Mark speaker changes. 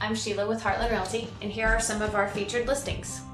Speaker 1: I'm Sheila with Heartland Realty, and here are some of our featured listings.